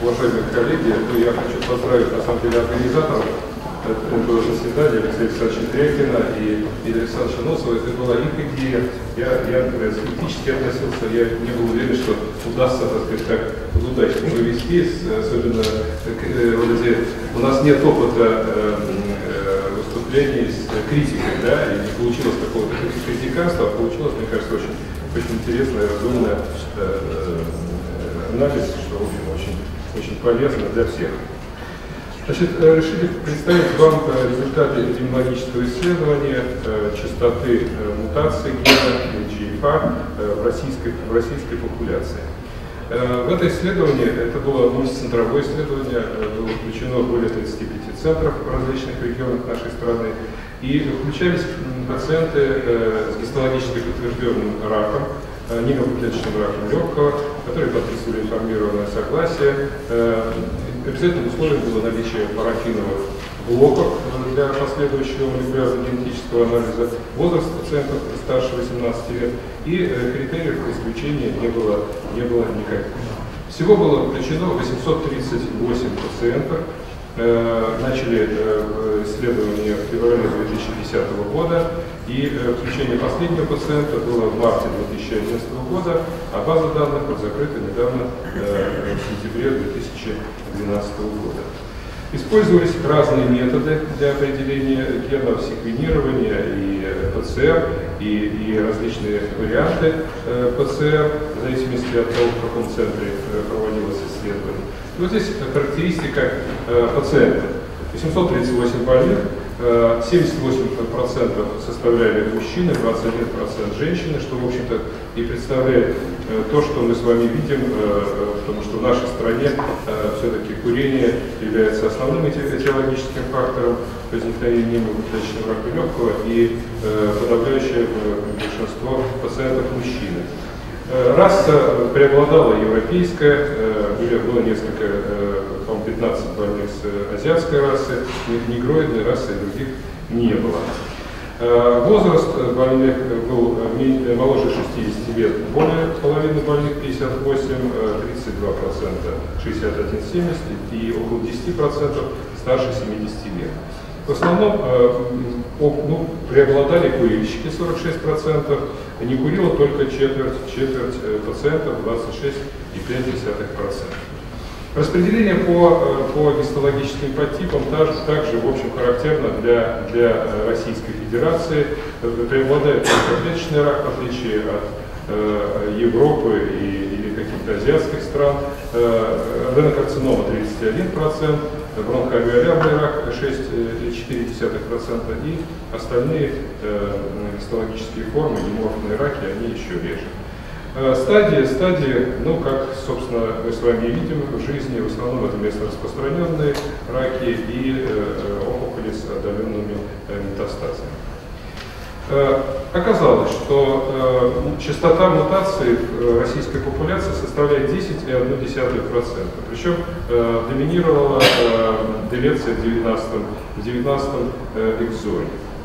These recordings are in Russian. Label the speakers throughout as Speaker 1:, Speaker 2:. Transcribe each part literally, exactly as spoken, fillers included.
Speaker 1: уважаемые коллеги, ну, я хочу поздравить на самом деле организаторов этого заседания, Алексея Александровича Трякина и Игоря Александровича Носова. Это была их идея. Я, я скептически относился, я не был уверен, что удастся, так сказать, так удачно провести, особенно вроде у нас нет опыта выступлений с критикой, да, и не получилось какого-то критиканства, а получилось, мне кажется, очень, очень интересное, разумное анализ, что, в общем, очень, очень полезно для всех. Значит, решили представить вам результаты эпидемиологического исследования частоты мутаций гена джи эф ар в российской, в российской популяции. В это исследование, это было мультицентровое исследование, было включено более тридцати пяти центров в различных регионах нашей страны, и включались пациенты с гистологически подтвержденным раком, нейроклеточным раком легкого, которые подписывали информированное согласие. Обязательным условием было наличие парафиновых блоков для последующего молекулярного генетического анализа, возраст пациентов старше восемнадцати лет, и критериев исключения не было, не было никаких. Всего было включено восемьсот тридцать восемь пациентов. Начали исследование в феврале две тысячи десятого года, и включение последнего пациента было в марте две тысячи одиннадцатого года, а база данных была закрыта недавно в сентябре две тысячи двенадцатого года. Использовались разные методы для определения генов, секвенирования и ПЦР, и, и различные варианты ПЦР, в зависимости от того, в каком центре проводилось исследование. И вот здесь характеристика пациента. восемьсот тридцать восемь больных, семьдесят восемь процентов составляли мужчины, двадцать один процент женщины, что, в общем-то, и представляет то, что мы с вами видим, потому что в нашей стране все-таки курение является основным этиологическим фактором возникновения нейроклеточного рака легкого, и подавляющее большинство пациентов мужчины. Раса преобладала европейская, было несколько, по-моему, пятнадцать больных с азиатской расы, негроидной расы и других не было. Возраст больных был моложе шестидесяти лет, более половины больных пятьдесят восемь, тридцать два процента шестьдесят один семьдесят и около десяти процентов старше семидесяти лет. В основном ну, преобладали курильщики сорок шесть процентов, не курило только четверть, четверть пациентов, двадцать шесть и пять десятых процента. Распределение по, по гистологическим подтипам также, также в общем, характерно для, для Российской Федерации. Преобладает клеточный рак, в отличие от э, Европы и, или каких-то азиатских стран. Э, аденокарцинома тридцать один процент, бронхоалвеолярный рак шесть целых четыре десятых процента и остальные э, гистологические формы, диморфные раки, они еще реже. Стадии, стадии, ну, как, собственно, мы с вами видим в жизни, в основном это местно распространенные раки и э, опухоли с отдаленными э, метастазами. Э, оказалось, что э, частота мутаций в российской популяции составляет десять целых одна десятая процента. Причем э, доминировала э, делеция в девятнадцатом, в девятнадцатом э, экзоне.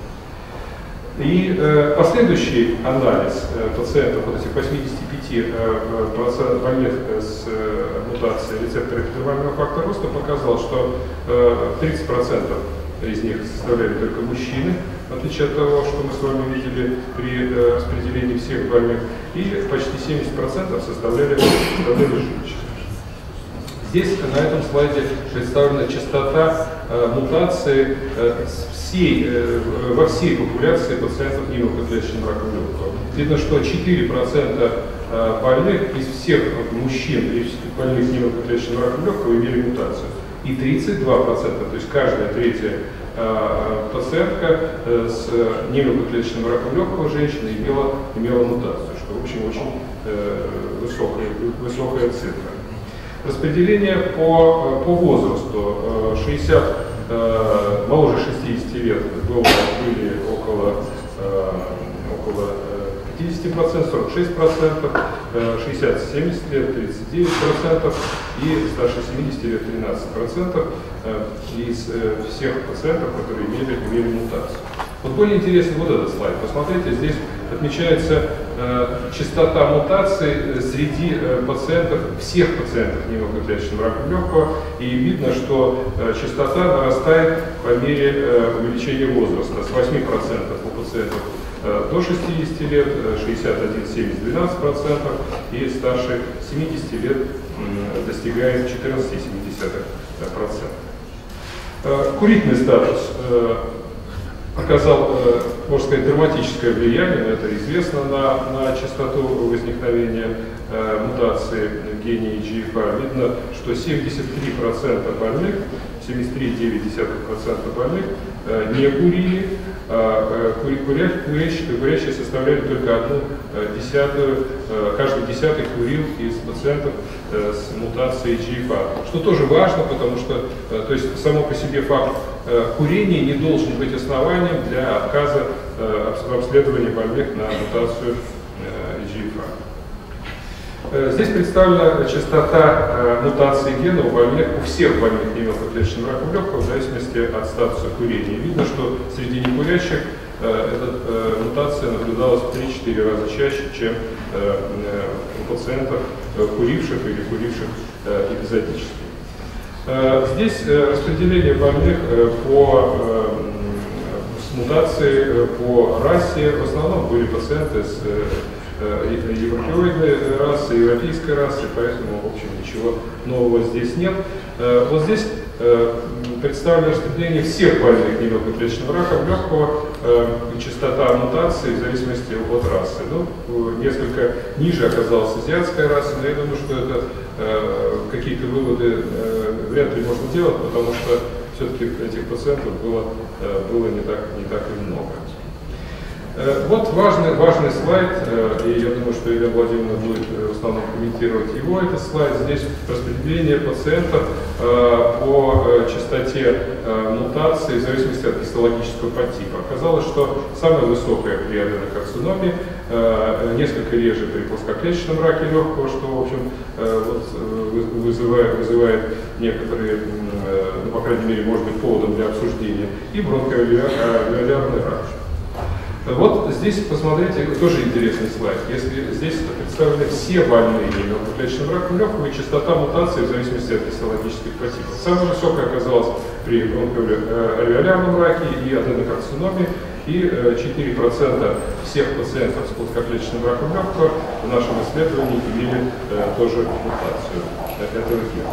Speaker 1: И э, последующий анализ э, пациентов, вот этих восьмидесяти пяти процентов э, больных с э, мутацией рецептора эпителиального фактора роста показал, что э, тридцать процентов из них составляли только мужчины, в отличие от того, что мы с вами видели при э, распределении всех больных, и почти семьдесят процентов составляли, составляли женщины. Здесь на этом слайде представлена частота э, мутации э, всей, э, во всей популяции пациентов нейроклеточным раком легкого. Видно, что четыре процента э, больных из всех мужчин, из больных нейроклеточным раком легкого имели мутацию. И тридцать два процента, то есть каждая третья э, пациентка э, с нейроклеточным раком легкого женщины имела, имела мутацию, что, в общем, очень э, высокая, высокая цифра. Распределение по, по возрасту. шестьдесят, моложе шестидесяти лет было, были около, около пятидесяти процентов, сорок шесть процентов, шестьдесят — семьдесят лет тридцать девять процентов и старше семидесяти лет тринадцать процентов из всех пациентов, которые имели, имели мутацию. Вот более интересный вот этот слайд. Посмотрите, здесь отмечается э, частота мутаций среди э, пациентов, всех пациентов пневмоклеточным раком легкого, и видно, что э, частота нарастает по мере э, увеличения возраста с восьми процентов у пациентов э, до шестидесяти лет, шестьдесят один, семьдесят, двенадцать процентов, и старше семидесяти лет э, достигает четырнадцать целых семь десятых процента. Э, курительный статус э, оказал, можно сказать, драматическое влияние, это известно, на, на частоту возникновения э, мутации в гене и джи эф ар. Видно, что семьдесят три процента больных, семьдесят три целых девять десятых процента больных э, не курили, а э, куря, курящие, курящие составляли только одну э, десятую, э, каждый десятый курил из пациентов э, с мутацией джи эф ар. Что тоже важно, потому что э, то есть само по себе факт курение не должен быть основанием для отказа в обследовании больных на мутацию джи эф ар. Здесь представлена частота мутации гена у больных, у всех больных пневмоклеточным раком легкого в зависимости от статуса курения. Видно, что среди некурящих эта мутация наблюдалась в три-четыре раза чаще, чем у пациентов, куривших или куривших эпизодически. Здесь распределение больных по с мутацией по расе, в основном были пациенты с европеоидной расы, европейской расы, поэтому, в общем, ничего нового здесь нет. Вот здесь представлено распределение всех больных пневмоклеточным раком легкого и частота мутаций в зависимости от расы. Ну, несколько ниже оказалась азиатская раса, но я думаю, что это какие-то выводы вряд ли можно делать, потому что все-таки этих пациентов было, было не, так, не так и много. Вот важный, важный слайд, и я думаю, что Елена Владимировна будет в основном комментировать его. Это слайд, здесь распределение пациентов по частоте мутаций в зависимости от гистологического подтипа. Оказалось, что самая высокая при аденокарциноме, несколько реже при плоскоклеточном раке легкого, что, в общем, вот, вызывает, вызывает некоторые, ну, по крайней мере, может быть, поводом для обсуждения, и бронхоалвеолярный рак. Вот здесь, посмотрите, тоже интересный слайд. Если здесь представлены все больные пневмоклеточным раком легкого и частота мутаций в зависимости от гистологических подтипов. Самая высокая оказалась при бронхоалвеолярном раке и аденокарциноме, и четыре процента всех пациентов с плоскоклеточным раком легкого в нашем исследовании имели тоже мутацию этого гена.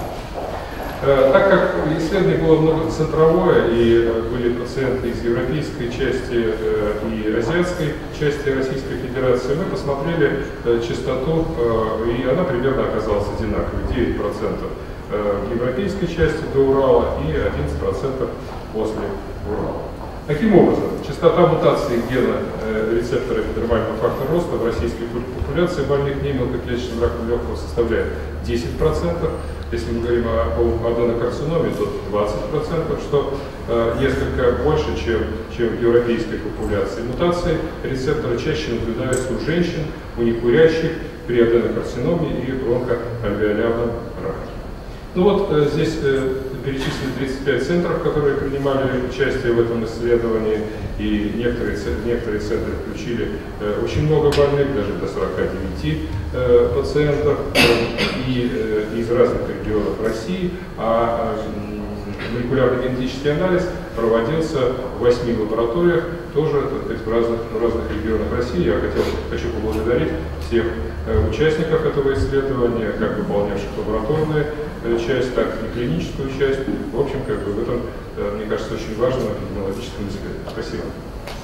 Speaker 1: Так как исследование было многоцентровое и были пациенты из европейской части и азиатской части Российской Федерации, мы посмотрели частоту, и она примерно оказалась одинаковой, девять процентов в европейской части до Урала и одиннадцать процентов после Урала. Таким образом, частота мутации гена рецептора эпидермального фактора роста в российской популяции больных пневмоклеточным раком легкого составляет десять процентов. Если мы говорим о аденокарциноме, то двадцать процентов, что э, несколько больше, чем, чем в европейской популяции. Мутации рецептора чаще наблюдаются у женщин, у некурящих, при аденокарциноме и бронхоальвеолярном раке. Ну вот э, здесь э, перечислены тридцать пять центров, которые принимали участие в этом исследовании, и некоторые, некоторые центры включили э, очень много больных, даже до сорока девяти э, пациентов, э, и э, из разных регионов России, а э, молекулярный генетический анализ проводился в восьми лабораториях, тоже, так сказать, в разных, в разных регионах России. Я хотел, хочу поблагодарить всех э, участников этого исследования, как выполнявших лабораторную э, часть, так и клиническую часть. В общем, как бы в этом, э, мне кажется, очень важном эпидемиологическом исследовании. Спасибо.